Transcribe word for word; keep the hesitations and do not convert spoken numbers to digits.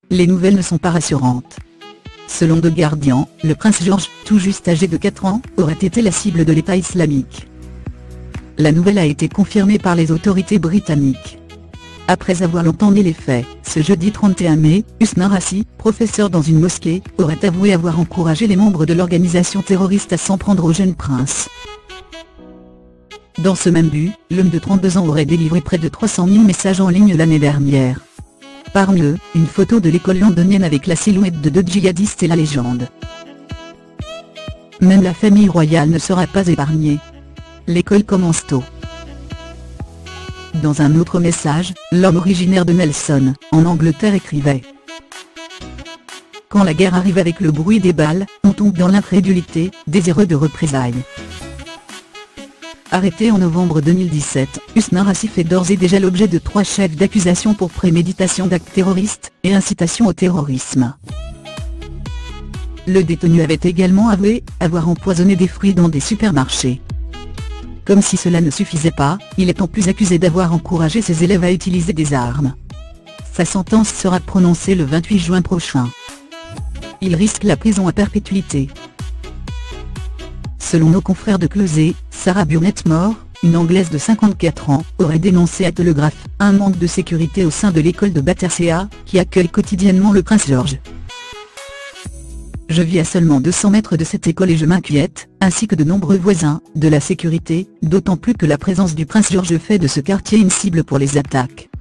les nouvelles ne sont pas rassurantes. Selon The Guardian, le prince George, tout juste âgé de quatre ans, aurait été la cible de l'État islamique. La nouvelle a été confirmée par les autorités britanniques. Après avoir longtemps nié les faits, ce jeudi trente et un mai, Husna Rassi, professeur dans une mosquée, aurait avoué avoir encouragé les membres de l'organisation terroriste à s'en prendre au jeune prince. Dans ce même but, l'homme de trente-deux ans aurait délivré près de trois cent mille messages en ligne l'année dernière. Parmi eux, une photo de l'école londonienne avec la silhouette de deux djihadistes et la légende. Même la famille royale ne sera pas épargnée. L'école commence tôt. Dans un autre message, l'homme originaire de Nelson, en Angleterre écrivait: quand la guerre arrive avec le bruit des balles, on tombe dans l'incrédulité, désireux de représailles. Arrêté en novembre deux mille dix-sept, Husna Rassi fait d'ores et déjà l'objet de trois chefs d'accusation pour préméditation d'actes terroristes, et incitation au terrorisme. Le détenu avait également avoué avoir empoisonné des fruits dans des supermarchés. Comme si cela ne suffisait pas, il est en plus accusé d'avoir encouragé ses élèves à utiliser des armes. Sa sentence sera prononcée le vingt-huit juin prochain. Il risque la prison à perpétuité. Selon nos confrères de Closé, Sarah Burnett-Moore, une Anglaise de cinquante-quatre ans, aurait dénoncé à Telegraph un manque de sécurité au sein de l'école de Battersea, qui accueille quotidiennement le prince George. Je vis à seulement deux cents mètres de cette école et je m'inquiète, ainsi que de nombreux voisins, de la sécurité, d'autant plus que la présence du prince George fait de ce quartier une cible pour les attaques.